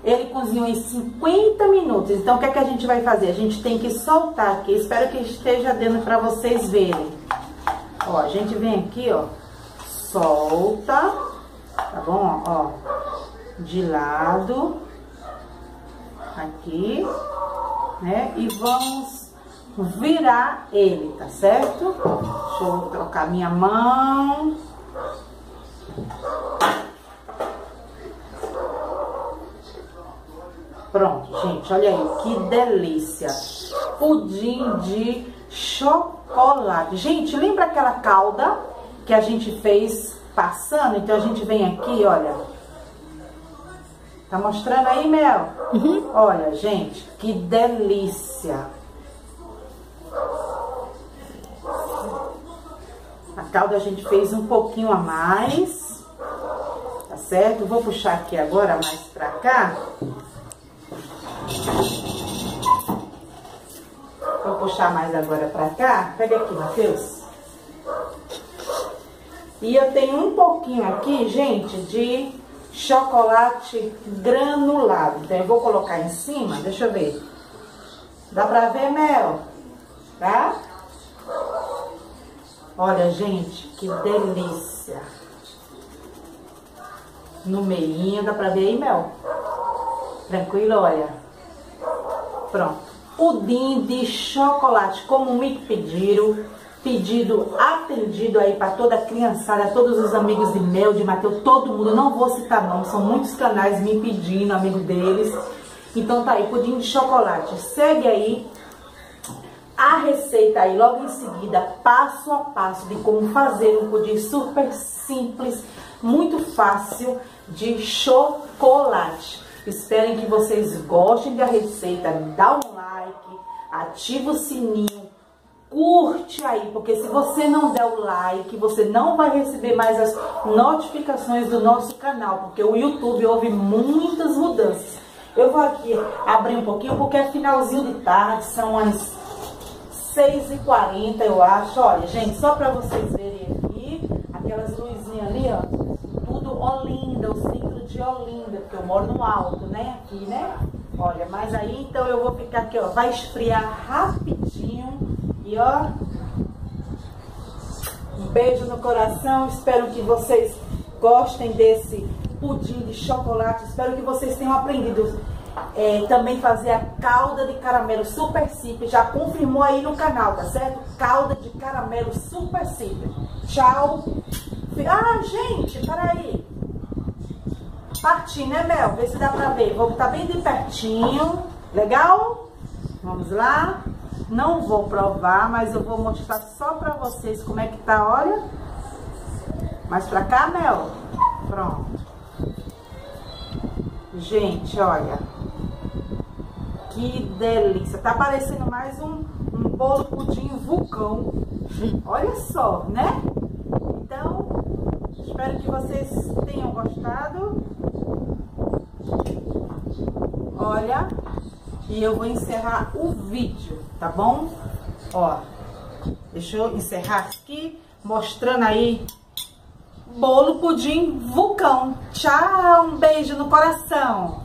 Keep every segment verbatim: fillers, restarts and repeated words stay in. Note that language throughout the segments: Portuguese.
ele cozinhou em cinquenta minutos. Então, o que é que a gente vai fazer? A gente tem que soltar aqui. Espero que esteja dando pra vocês verem. Ó, a gente vem aqui, ó, solta, tá bom? Ó, de lado, aqui, né? E vamos virar ele, tá certo? Deixa eu trocar minha mão. Pronto, gente, olha aí, que delícia. Pudim de chocolate. Gente, lembra aquela calda que a gente fez passando? Então, a gente vem aqui, olha. Tá mostrando aí, Mel? Uhum. Olha, gente, que delícia. A calda a gente fez um pouquinho a mais. Tá certo? Vou puxar aqui agora mais pra cá. Vou puxar mais agora pra cá. Pega aqui, Matheus. E eu tenho um pouquinho aqui, gente, de chocolate granulado. Então, eu vou colocar em cima. Deixa eu ver. Dá pra ver, Mel? Tá? Olha, gente, que delícia. No meinho, dá pra ver aí, Mel? Tranquilo, olha. Pronto. Pudim de chocolate, como me pediram. Pedido atendido aí para toda a criançada, todos os amigos de Mel, de Matheus, todo mundo. Não vou citar não, são muitos canais me pedindo, amigo deles. Então tá aí, pudim de chocolate. Segue aí a receita aí logo em seguida, passo a passo de como fazer um pudim super simples, muito fácil de chocolate. Esperem que vocês gostem da receita, dá um like, ativa o sininho, curte aí, porque se você não der o like, você não vai receber mais as notificações do nosso canal, porque o YouTube houve muitas mudanças. Eu vou aqui abrir um pouquinho, porque é finalzinho de tarde, são as seis e quarenta, eu acho. Olha, gente, só pra vocês verem aqui, aquelas luzinhas ali, ó, tudo Olinda, o centro de Olinda, porque eu moro no alto, né, aqui, né? Olha, mas aí, então, eu vou ficar aqui, ó, vai esfriar rapidinho. E ó, um beijo no coração. Espero que vocês gostem desse pudim de chocolate. Espero que vocês tenham aprendido é, também fazer a calda de caramelo super simples. Já confirmou aí no canal, tá certo? Calda de caramelo super simples. Tchau. Ah, gente, peraí. Parti, né, Mel? Vê se dá pra ver. Vou botar bem de pertinho. Legal? Vamos lá. Não vou provar, mas eu vou mostrar só pra vocês como é que tá, olha. Mais pra cá, Mel? Pronto. Gente, olha. Que delícia. Tá parecendo mais um, um bolo pudim vulcão. Olha só, né? Então, espero que vocês tenham gostado. Olha. E eu vou encerrar o vídeo, tá bom? Ó, deixa eu encerrar aqui, mostrando aí bolo pudim vulcão. Tchau, um beijo no coração.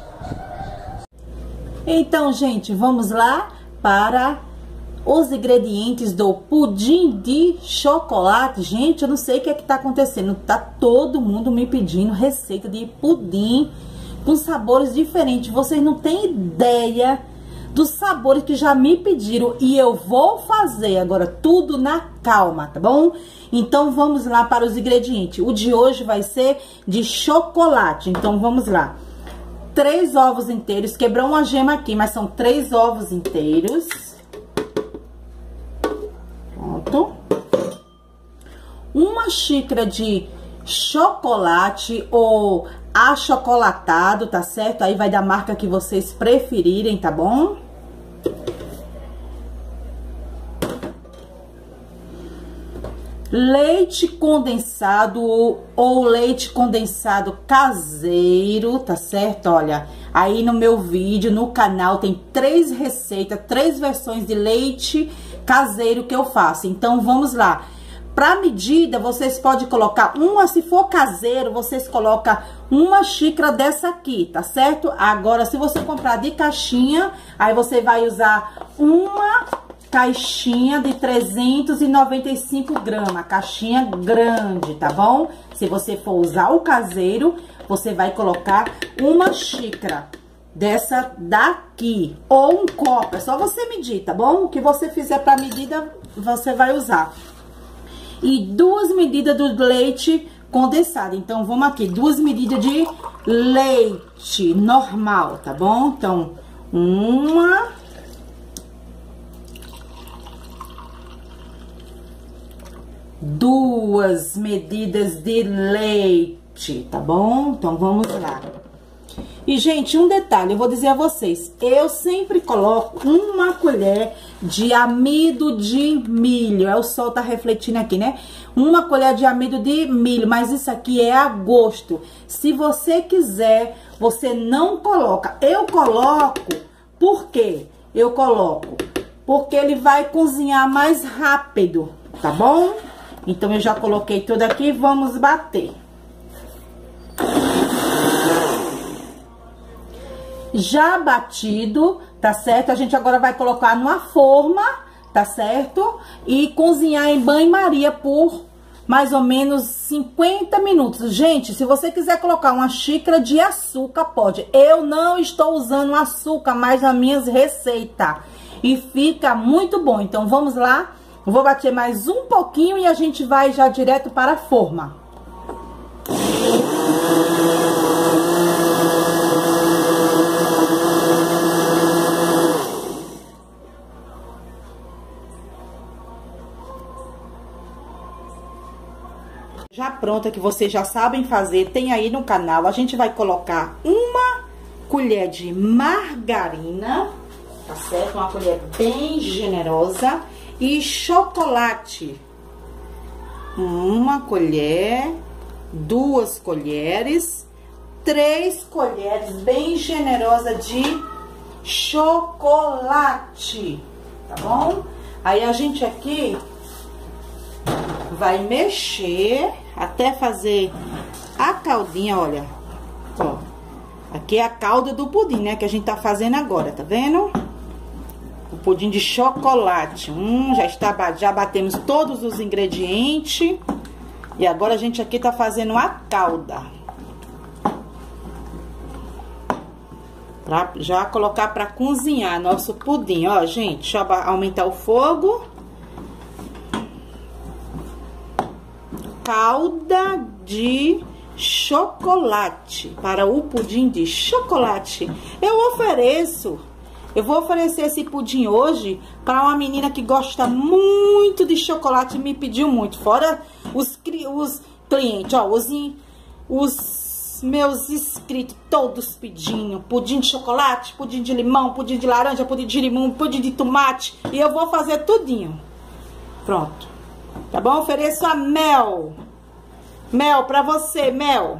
Então, gente, vamos lá para os ingredientes do pudim de chocolate. Gente, eu não sei o que é que tá acontecendo. Tá todo mundo me pedindo receita de pudim com sabores diferentes. Vocês não têm ideia dos sabores que já me pediram. E eu vou fazer agora tudo na calma, tá bom? Então, vamos lá para os ingredientes. O de hoje vai ser de chocolate. Então, vamos lá. Três ovos inteiros. Quebrou uma gema aqui, mas são três ovos inteiros. Pronto. Uma xícara de chocolate ou achocolatado, tá certo? Aí vai da marca que vocês preferirem, tá bom? Leite condensado ou leite condensado caseiro, tá certo? Olha, aí no meu vídeo, no canal, tem três receitas, três versões de leite caseiro que eu faço. Então, vamos lá. Pra medida, vocês podem colocar uma, se for caseiro, vocês colocam uma xícara dessa aqui, tá certo? Agora, se você comprar de caixinha, aí você vai usar uma caixinha de trezentos e noventa e cinco gramas, caixinha grande, tá bom? Se você for usar o caseiro, você vai colocar uma xícara dessa daqui, ou um copo, é só você medir, tá bom? O que você fizer pra medida, você vai usar. E duas medidas do leite condensado. Então, vamos aqui, duas medidas de leite normal, tá bom? Então, uma... Duas medidas de leite, tá bom? Então, vamos lá. E, gente, um detalhe, eu vou dizer a vocês, eu sempre coloco uma colher de amido de milho, é o sol tá refletindo aqui, né? Uma colher de amido de milho, mas isso aqui é a gosto. Se você quiser, você não coloca. Eu coloco, por quê? Eu coloco porque ele vai cozinhar mais rápido, tá bom? Então, eu já coloquei tudo aqui, vamos bater. Já batido, tá certo? A gente agora vai colocar numa forma, tá certo? E cozinhar em banho-maria por mais ou menos cinquenta minutos. Gente, se você quiser colocar uma xícara de açúcar, pode. Eu não estou usando açúcar mais nas minhas receitas. E fica muito bom. Então, vamos lá. Eu vou bater mais um pouquinho e a gente vai já direto para a forma. Já pronta, que vocês já sabem fazer, tem aí no canal. A gente vai colocar uma colher de margarina, tá certo? Uma colher bem generosa. E chocolate. Uma colher, duas colheres, três colheres bem generosa de chocolate, tá bom? Aí a gente aqui vai mexer até fazer a caldinha, olha. Ó, aqui é a calda do pudim, né, que a gente tá fazendo agora, tá vendo? O pudim de chocolate. Hum, já está, já batemos todos os ingredientes. E agora a gente aqui tá fazendo a calda. Pra já colocar pra cozinhar nosso pudim, ó, gente. Deixa eu aumentar o fogo. Calda de chocolate para o pudim de chocolate. Eu ofereço, eu vou oferecer esse pudim hoje para uma menina que gosta muito de chocolate e me pediu muito. Fora os, os clientes, ó, os, os meus inscritos todos pedindo pudim de chocolate, pudim de limão, pudim de laranja, pudim de limão, pudim de tomate. E eu vou fazer tudinho. Pronto. Tá bom? Ofereço a Mel. Mel, pra você, Mel.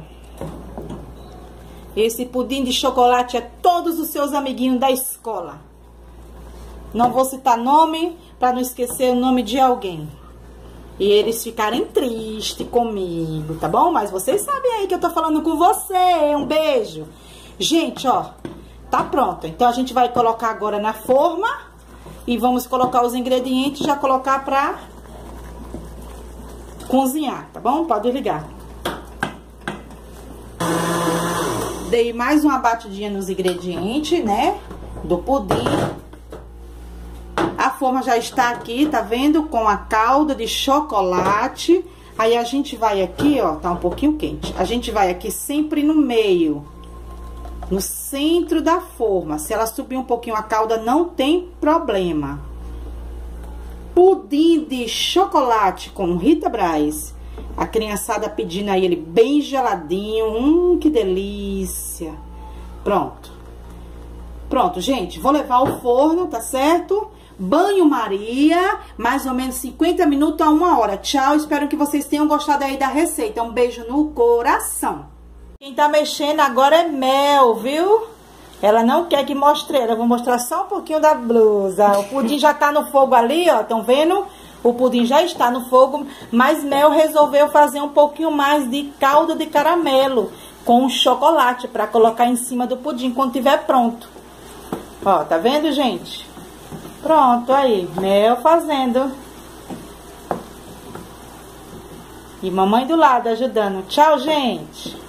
Esse pudim de chocolate é todos os seus amiguinhos da escola. Não vou citar nome, pra não esquecer o nome de alguém. E eles ficarem tristes comigo, tá bom? Mas vocês sabem aí que eu tô falando com você. Um beijo. Gente, ó, tá pronto. Então, a gente vai colocar agora na forma. E vamos colocar os ingredientes e já colocar pra cozinhar, tá bom? Pode ligar. Dei mais uma batidinha nos ingredientes, né? Do pudim. A forma já está aqui, tá vendo? Com a calda de chocolate. Aí a gente vai aqui, ó, tá um pouquinho quente. A gente vai aqui sempre no meio, no centro da forma. Se ela subir um pouquinho a calda, não tem problema. Pudim de chocolate com Rita Braz. A criançada pedindo aí ele bem geladinho. Hum, que delícia. Pronto. Pronto, gente. Vou levar ao forno, tá certo? Banho-maria, mais ou menos cinquenta minutos a uma hora. Tchau, espero que vocês tenham gostado aí da receita. Um beijo no coração. Quem tá mexendo agora é Mel, viu? Ela não quer que mostre ela. Eu vou mostrar só um pouquinho da blusa. O pudim já tá no fogo ali, ó. Estão vendo? O pudim já está no fogo, mas Mel resolveu fazer um pouquinho mais de calda de caramelo com chocolate para colocar em cima do pudim quando estiver pronto. Ó, tá vendo, gente? Pronto, aí, Mel fazendo. E mamãe do lado ajudando. Tchau, gente!